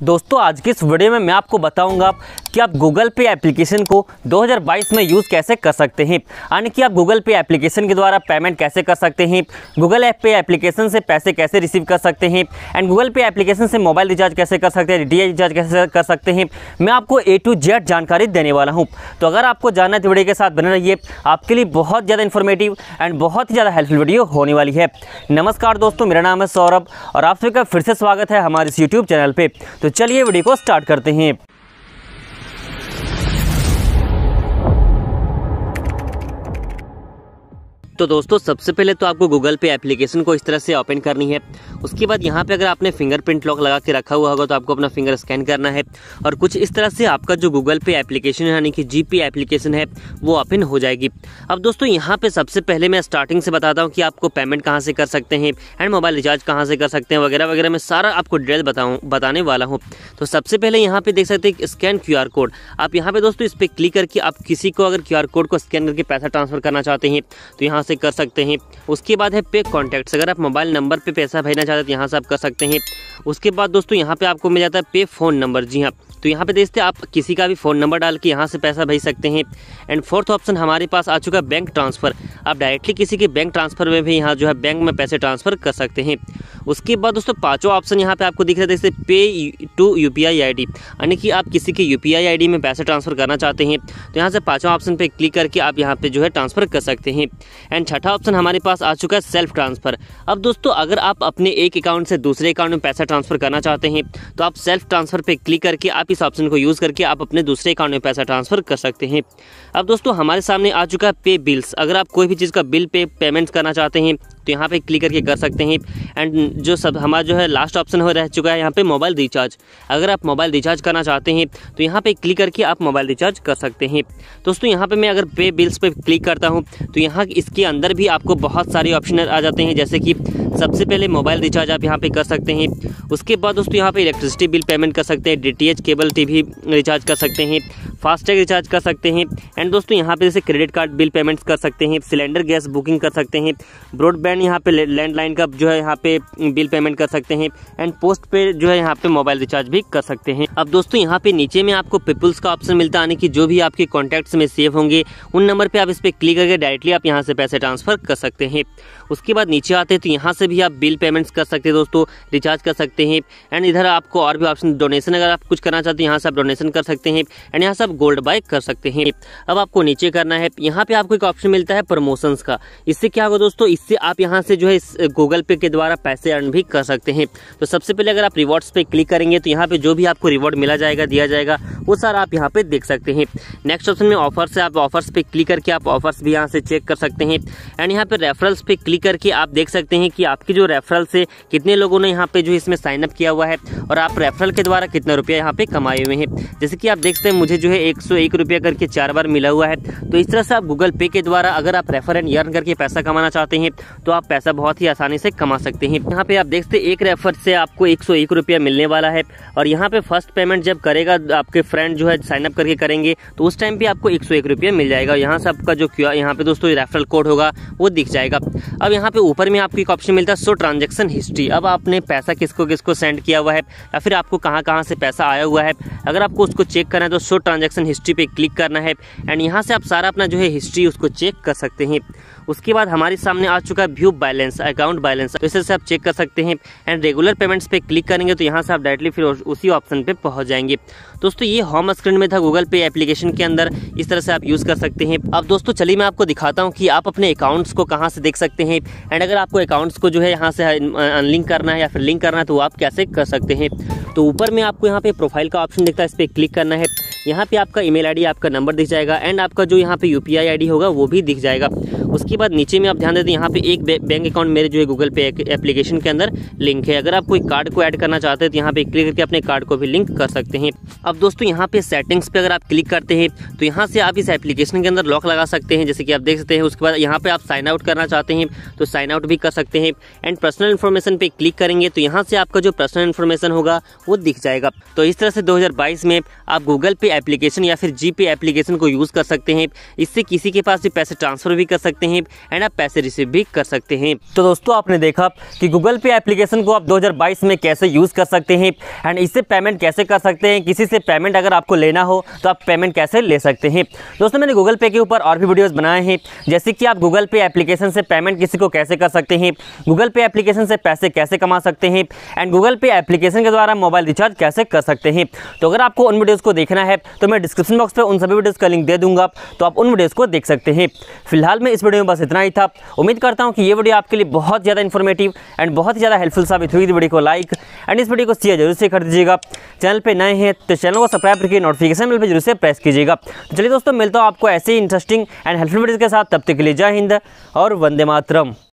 दोस्तों आज की इस वीडियो में मैं आपको बताऊंगा कि आप गूगल पे एप्लीकेशन को 2022 में यूज़ कैसे कर सकते हैं, यानी कि आप गूगल पे एप्लीकेशन के द्वारा पेमेंट कैसे कर सकते हैं, गूगल ऐप पे एप्लीकेशन से पैसे कैसे रिसीव कर सकते हैं एंड गूगल पे एप्लीकेशन से मोबाइल रिचार्ज कैसे कर सकते हैं, डीटीएच रिचार्ज कैसे कर सकते हैं। मैं आपको A to Z जानकारी देने वाला हूँ। तो अगर आपको जानना है तो वीडियो के साथ बने रहिए, आपके लिए बहुत ज़्यादा इन्फॉर्मेटिव एंड बहुत ही ज़्यादा हेल्पफुल वीडियो होने वाली है। नमस्कार दोस्तों, मेरा नाम है सौरभ और आप सभी का फिर से स्वागत है हमारे इस यूट्यूब चैनल पर। तो चलिए वीडियो को स्टार्ट करते हैं। तो दोस्तों सबसे पहले तो आपको गूगल पे एप्लीकेशन को इस तरह से ओपन करनी है। उसके बाद यहाँ पे अगर आपने फिंगरप्रिंट लॉक लगा के रखा हुआ होगा तो आपको अपना फिंगर स्कैन करना है और कुछ इस तरह से आपका जो गूगल पे एप्लीकेशन है यानी कि जीपे एप्लीकेशन है वो ओपन हो जाएगी। अब दोस्तों यहाँ पे सबसे पहले मैं स्टार्टिंग से बताता हूँ कि आपको पेमेंट कहाँ से कर सकते हैं एंड मोबाइल रिचार्ज कहाँ से कर सकते हैं वगैरह वगैरह। मैं सारा आपको डिटेल बताने वाला हूँ। तो सबसे पहले यहाँ पे देख सकते हैं स्कैन QR कोड। आप यहाँ पे दोस्तों इस पर क्लिक करके आप किसी को अगर QR कोड को स्कैन करके पैसा ट्रांसफर करना चाहते हैं तो यहाँ से कर सकते हैं। उसके बाद है पे कॉन्टैक्ट्स, अगर आप मोबाइल नंबर पे पैसा भेजना चाहते हैं तो यहाँ से आप कर सकते हैं। उसके बाद दोस्तों यहाँ पे आपको मिल जाता है पे फ़ोन नंबर। जी हाँ, तो यहाँ पे देखते हैं आप किसी का भी फ़ोन नंबर डाल के यहाँ से पैसा भेज सकते हैं। एंड फोर्थ ऑप्शन हमारे पास आ चुका है बैंक ट्रांसफ़र। आप डायरेक्टली किसी के बैंक ट्रांसफ़र में भी यहाँ जो है बैंक में पैसे ट्रांसफ़र कर सकते हैं। उसके बाद दोस्तों पाँचों ऑप्शन यहाँ पे आपको दिख रहा है, जैसे पे टू UPI ID, यानी कि आप किसी के UPI ID में पैसे ट्रांसफ़र करना चाहते हैं तो यहाँ से पाँचों ऑप्शन पे क्लिक करके आप यहाँ पे जो है ट्रांसफ़र कर सकते हैं। एंड छठा ऑप्शन हमारे पास आ चुका है सेल्फ ट्रांसफ़र। अब दोस्तों अगर आप अपने एक अकाउंट से दूसरे अकाउंट में पैसा ट्रांसफ़र करना चाहते हैं तो आप सेल्फ ट्रांसफ़र पे क्लिक करके आप इस ऑप्शन को यूज़ करके आप अपने दूसरे अकाउंट में पैसा ट्रांसफ़र कर सकते हैं। अब दोस्तों हमारे सामने आ चुका है पे बिल्स। अगर आप कोई भी चीज़ का बिल पे पेमेंट्स करना चाहते हैं तो यहाँ पे क्लिक करके कर सकते हैं। एंड जो सब हमारा जो है लास्ट ऑप्शन हो रह चुका है यहाँ पे मोबाइल रिचार्ज। अगर आप मोबाइल रिचार्ज करना चाहते हैं तो यहाँ पे क्लिक करके आप मोबाइल रिचार्ज कर सकते हैं। दोस्तों यहाँ पे मैं अगर पे बिल्स पे क्लिक करता हूँ तो यहाँ इसके अंदर भी आपको बहुत सारे ऑप्शन आ जाते हैं, जैसे कि सबसे पहले मोबाइल रिचार्ज आप यहाँ पे कर सकते हैं। उसके बाद दोस्तों यहाँ पे इलेक्ट्रिसिटी बिल पेमेंट कर सकते हैं, DTH केबल TV रिचार्ज कर सकते हैं, फास्टैग रिचार्ज कर सकते हैं। एंड दोस्तों यहाँ पे जैसे क्रेडिट कार्ड बिल पेमेंट्स कर सकते हैं, सिलेंडर गैस बुकिंग कर सकते हैं, ब्रॉडबैंड यहाँ पे लैंडलाइन का जो है यहाँ पे बिल पेमेंट कर सकते हैं एंड पोस्ट पे जो है यहाँ पे मोबाइल रिचार्ज भी कर सकते हैं। अब दोस्तों यहाँ पे नीचे में आपको पीपल्स का ऑप्शन मिलता है, यानी कि जो भी आपके कॉन्टैक्ट्स में सेव होंगे उन नंबर पे आप इस पर क्लिक करके डायरेक्टली आप यहाँ से पैसे ट्रांसफर कर सकते हैं। उसके बाद नीचे आते हैं तो यहाँ से भी आप बिल पेमेंट्स कर सकते हैं दोस्तों, रिचार्ज कर सकते हैं। एंड इधर आपको और भी ऑप्शन डोनेशन, अगर आप कुछ करना चाहते हैं यहाँ से आप डोनेशन कर सकते हैं एंड यहाँ से आप गोल्ड बाय कर सकते हैं। अब आपको नीचे करना है, यहाँ पे आपको एक ऑप्शन मिलता है प्रमोशंस का। इससे क्या होगा दोस्तों, इससे आप यहाँ से जो है गूगल पे के द्वारा पैसे अर्न भी कर सकते हैं। तो सबसे पहले अगर आप रिवॉर्ड्स पे क्लिक करेंगे तो यहाँ पे जो भी आपको रिवॉर्ड मिला जाएगा दिया जाएगा वो सारा आप यहाँ पे देख सकते हैं। नेक्स्ट ऑप्शन में ऑफर्स है, आप ऑफर्स पे क्लिक करके आप ऑफर्स भी यहाँ से चेक कर सकते हैं। एंड यहाँ पे रेफरल्स पे क्लिक करके आप देख सकते हैं कि आपकी जो रेफरल से कितने लोगों ने यहाँ पे जो इसमें साइन अप किया हुआ है और आप रेफरल के द्वारा कितना रुपया यहाँ पे कमाए हुए हैं। जैसे कि आप देख सकते हैं मुझे जो है 101 रुपया करके 4 बार मिला हुआ है। तो इस तरह से आप गूगल पे के द्वारा अगर आप रेफर एंड अर्न करके पैसा कमाना चाहते हैं तो आप पैसा बहुत ही आसानी से कमा सकते हैं। यहाँ पे आप देख सकते हैं एक रेफर से आपको 101 रुपया मिलने वाला है और यहाँ पे फर्स्ट पेमेंट जब करेगा आपके फ्रेंड जो है साइन अप करके करेंगे तो उस टाइम पे आपको 101 रुपया मिल जाएगा। यहाँ से आपका जो यहाँ पे दोस्तों रेफरल कोड होगा वो दिख जाएगा। अब यहाँ पे ऊपर में आपको एक ऑप्शन मिलता है शो ट्रांजैक्शन हिस्ट्री। अब आपने पैसा किसको किसको सेंड किया हुआ है या फिर आपको कहाँ कहाँ से पैसा आया हुआ है, अगर आपको उसको चेक करना है तो शो ट्रांजैक्शन हिस्ट्री पे क्लिक करना है एंड यहाँ से आप सारा अपना जो है हिस्ट्री उसको चेक कर सकते हैं। उसके बाद हमारे सामने आ चुका है व्यू बैलेंस, अकाउंट बैलेंस। तो इसे से आप चेक कर सकते हैं एंड रेगुलर पेमेंट्स पे क्लिक करेंगे तो यहाँ से आप डायरेक्टली फिर उसी ऑप्शन पे पहुंच जाएंगे। दोस्तों ये होम स्क्रीन में था गूगल पे एप्लीकेशन के अंदर, इस तरह से आप यूज़ कर सकते हैं। अब दोस्तों चलिए मैं आपको दिखाता हूँ कि आप अपने अकाउंट्स को कहाँ से देख सकते हैं एंड अगर आपको अकाउंट्स को जो है यहाँ से अनलिंक करना है या फिर लिंक करना है तो आप कैसे कर सकते हैं। तो ऊपर में आपको यहाँ पे प्रोफाइल का ऑप्शन दिखता है, इस पर क्लिक करना है। यहाँ पे आपका ईमेल ID, आपका नंबर दिख जाएगा एंड आपका जो यहाँ पे UPI ID होगा वो भी दिख जाएगा। उसके बाद नीचे में आप ध्यान देते हैं यहाँ पे एक बैंक अकाउंट मेरे जो है गूगल पे एप्लीकेशन के अंदर लिंक है। अगर आप कोई कार्ड को ऐड करना चाहते हैं तो यहाँ पे क्लिक करके अपने कार्ड को भी लिंक कर सकते हैं। अब दोस्तों यहाँ पे सेटिंग्स पे अगर आप क्लिक करते हैं तो यहाँ से आप इस एप्लीकेशन के अंदर लॉक लगा सकते हैं, जैसे कि आप देख सकते हैं। उसके बाद यहाँ पे आप साइन आउट करना चाहते हैं तो साइन आउट भी कर सकते हैं एंड पर्सनल इन्फॉर्मेशन पे क्लिक करेंगे तो यहाँ से आपका जो पर्सनल इन्फॉर्मेशन होगा वो दिख जाएगा। तो इस तरह से 2022 में आप गूगल पे एप्लीकेशन या फिर जीपे एप्लीकेशन को यूज़ कर सकते हैं। इससे किसी के पास भी पैसे ट्रांसफ़र भी कर सकते सकते हैं एंड आप पैसे रिसीव भी कर सकते हैं। तो दोस्तों आपने देखा कि गूगल पे एप्लीकेशन को आप 2022 में कैसे यूज़ कर सकते हैं एंड इससे पेमेंट कैसे कर सकते हैं, किसी से पेमेंट अगर आपको लेना हो तो आप पेमेंट कैसे ले सकते हैं। दोस्तों मैंने गूगल पे के ऊपर और भी वीडियोस बनाए हैं, जैसे कि आप गूगल पे एप्लीकेशन से पेमेंट किसी को कैसे कर सकते हैं, गूगल पे एप्लीकेशन से पैसे कैसे कमा सकते हैं एंड गूगल पे एप्लीकेशन के द्वारा मोबाइल रिचार्ज कैसे कर सकते हैं। तो अगर आपको उन वीडियोज़ को देखना है तो मैं डिस्क्रिप्शन बॉक्स पर उन सभी वीडियोज़ का लिंक दे दूंगा, तो आप उन वीडियोज़ को देख सकते हैं। फिलहाल में इस वीडियो में बस इतना ही था। उम्मीद करता हूँ कि ये वीडियो आपके लिए बहुत ज़्यादा इन्फॉर्मेटिव एंड बहुत ही ज़्यादा हेल्पफुल साबित हुई। वीडियो को लाइक एंड इस वीडियो को शेयर जरूर से कर दीजिएगा। चैनल पे नए हैं तो चैनल को सब्सक्राइब करके नोटिफिकेशन बेल पे जरूर से प्रेस कीजिएगा। तो चलिए दोस्तों मिलता हूँ आपको ऐसे ही इंटरेस्टिंग एंड हेल्पफुल वीडियोज़ के साथ। तब तक के लिए जय हिंद और वंदे मातरम।